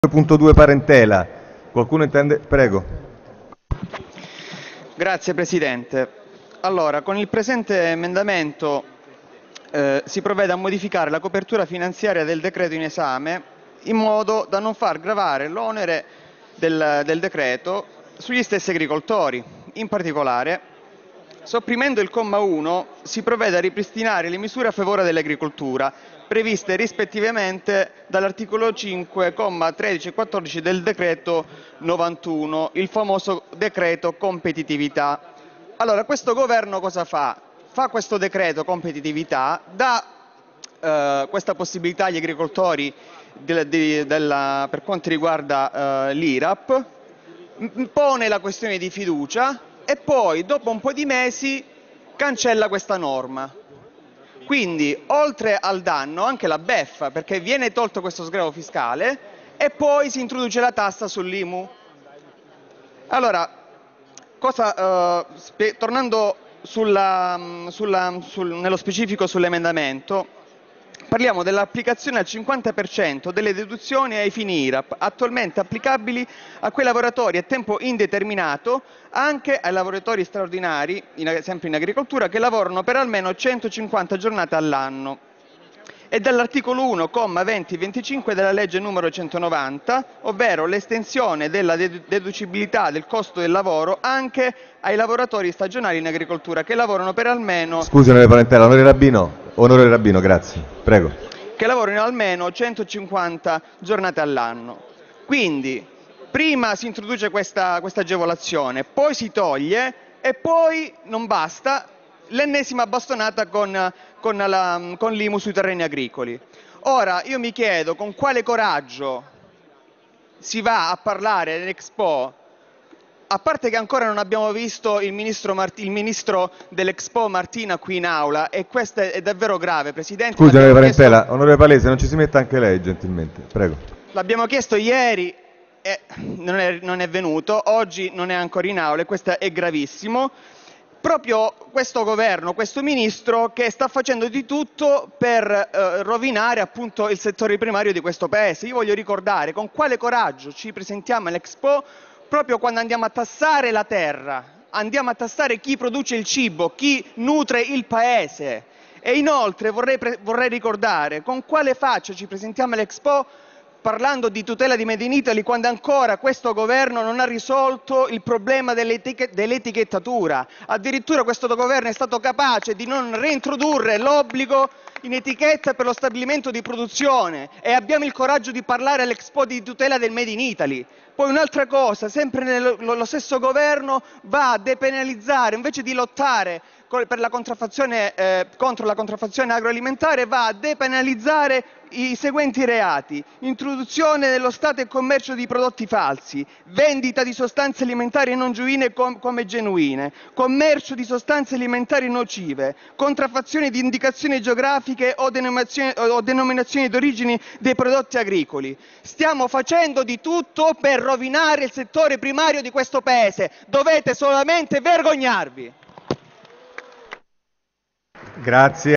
2.2 parentela. Qualcuno intende? Prego. Grazie Presidente. Allora, con il presente emendamento si provvede a modificare la copertura finanziaria del decreto in esame in modo da non far gravare l'onere del decreto sugli stessi agricoltori. In particolare, sopprimendo il comma 1, si provvede a ripristinare le misure a favore dell'agricoltura, previste rispettivamente dall'articolo 5, comma 13 e 14 del decreto 91, il famoso decreto competitività. Allora, questo governo cosa fa? Fa questo decreto competitività, dà questa possibilità agli agricoltori per quanto riguarda l'IRAP, pone la questione di fiducia e poi, dopo un po' di mesi, cancella questa norma. Quindi, oltre al danno, anche la beffa, perché viene tolto questo sgravio fiscale e poi si introduce la tassa sull'IMU. Allora, tornando nello specifico sull'emendamento, parliamo dell'applicazione al 50% delle deduzioni ai fini IRAP, attualmente applicabili a quei lavoratori a tempo indeterminato, anche ai lavoratori straordinari, sempre in agricoltura, che lavorano per almeno 150 giornate all'anno. E dall'articolo 1, comma 20 e 25 della legge numero 190, ovvero l'estensione della deducibilità del costo del lavoro anche ai lavoratori stagionali in agricoltura che lavorano per almeno Scusi, onorevole Parentela, onorevole Rabbino, grazie. Prego. che lavorino almeno 150 giornate all'anno. Quindi, prima si introduce questa agevolazione, poi si toglie e poi non basta, l'ennesima bastonata con l'IMU sui terreni agricoli. Ora, io mi chiedo con quale coraggio si va a parlare dell'Expo, a parte che ancora non abbiamo visto il ministro dell'Expo Martina qui in aula, e questo è davvero grave, Presidente. Scusi, onorevole Parentela, onorevole Palese, non ci si metta anche lei, gentilmente. Prego. L'abbiamo chiesto ieri e non è venuto, oggi non è ancora in aula e questo è gravissimo. Proprio questo governo, questo ministro che sta facendo di tutto per rovinare appunto il settore primario di questo paese. Io voglio ricordare con quale coraggio ci presentiamo all'Expo proprio quando andiamo a tassare la terra, andiamo a tassare chi produce il cibo, chi nutre il paese. E inoltre vorrei ricordare con quale faccia ci presentiamo all'Expo parlando di tutela di Made in Italy quando ancora questo governo non ha risolto il problema dell'etichettatura. Addirittura questo governo è stato capace di non reintrodurre l'obbligo in etichetta per lo stabilimento di produzione e abbiamo il coraggio di parlare all'Expo di tutela del Made in Italy. Poi un'altra cosa, sempre lo stesso governo va a depenalizzare, invece di lottare per la contraffazione, contro la contraffazione agroalimentare, va a depenalizzare i seguenti reati: introduzione nello Stato e commercio di prodotti falsi, vendita di sostanze alimentari non genuine come genuine, commercio di sostanze alimentari nocive, contraffazione di indicazioni geografiche o denominazioni d'origine dei prodotti agricoli. Stiamo facendo di tutto per rovinare il settore primario di questo Paese. Dovete solamente vergognarvi! Grazie.